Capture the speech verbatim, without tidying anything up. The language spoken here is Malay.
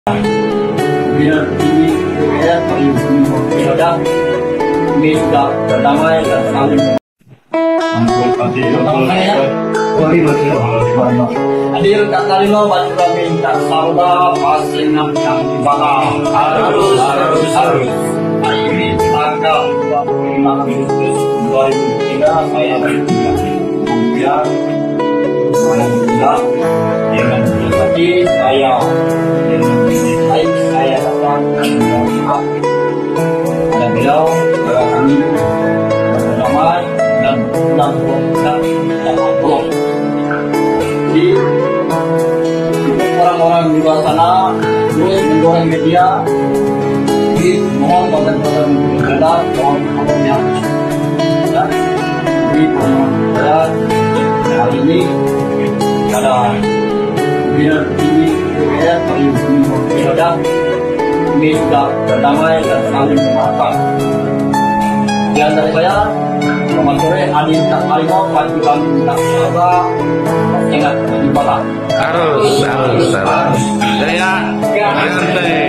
Pimpinan tinggi D P R Pemilihan Pilkada ini sudah berdamai dan saling adil tak terima baju kami tak saudara pasangan yang dibakar harus harus harus hari ini tanggal dua puluh lima Agustus dua ribu tiga saya kemudian alhamdulillah dengan hati saya dengan baik saya datang dan maaf pada beliau kepada kami berdamai dan dan dan dan Allah. Jadi orang-orang di luar sana terus mendorong media, jadi mohon badan-badan negara, mohon yang dan di pemerintah hari ini ada pimpinan tinggi D P R Pemilihan Pilkada ini sudah berdamai dan saling memaafkan. Di antara saya, selamat sore, adil tak terima baju kami tak saudara ingat dibakar. Harus, harus, harus. Saya, R T